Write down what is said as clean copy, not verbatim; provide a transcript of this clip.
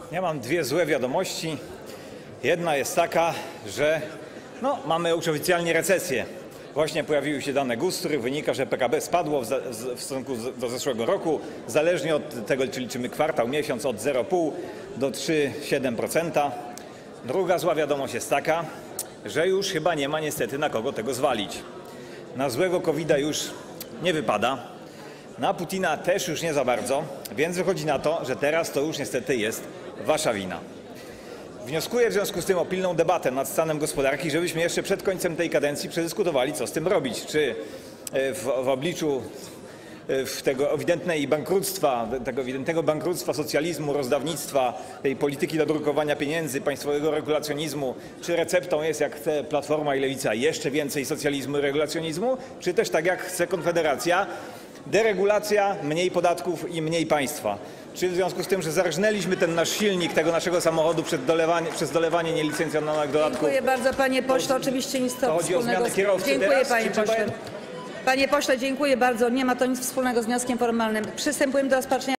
Ja mam dwie złe wiadomości. Jedna jest taka, że mamy już oficjalnie recesję. Właśnie pojawiły się dane GUS, z których wynika, że PKB spadło w stosunku do zeszłego roku, zależnie od tego, czy liczymy kwartał, miesiąc, od 0,5 do 3,7%. Druga zła wiadomość jest taka, że już chyba nie ma niestety na kogo tego zwalić. Na złego COVID-a już nie wypada, na Putina też już nie za bardzo, więc wychodzi na to, że teraz to już niestety jest wasza wina. Wnioskuję w związku z tym o pilną debatę nad stanem gospodarki, żebyśmy jeszcze przed końcem tej kadencji przedyskutowali, co z tym robić. Czy w obliczu tego ewidentnego bankructwa, socjalizmu, rozdawnictwa, tej polityki dodrukowania pieniędzy, państwowego regulacjonizmu, czy receptą jest, jak chce Platforma i Lewica, jeszcze więcej socjalizmu i regulacjonizmu, czy też tak jak chce Konfederacja, deregulacja, mniej podatków i mniej państwa. Czy w związku z tym, że zarżnęliśmy ten nasz silnik tego naszego samochodu przez dolewanie nielicencjonowanych dodatków? Dziękuję bardzo, panie pośle. Oczywiście nic to chodzi o zmianę kierowcy Dziękuję, teraz, panie pośle. Panie pośle, dziękuję bardzo. Nie ma to nic wspólnego z wnioskiem formalnym. Przystępujemy do rozpatrzenia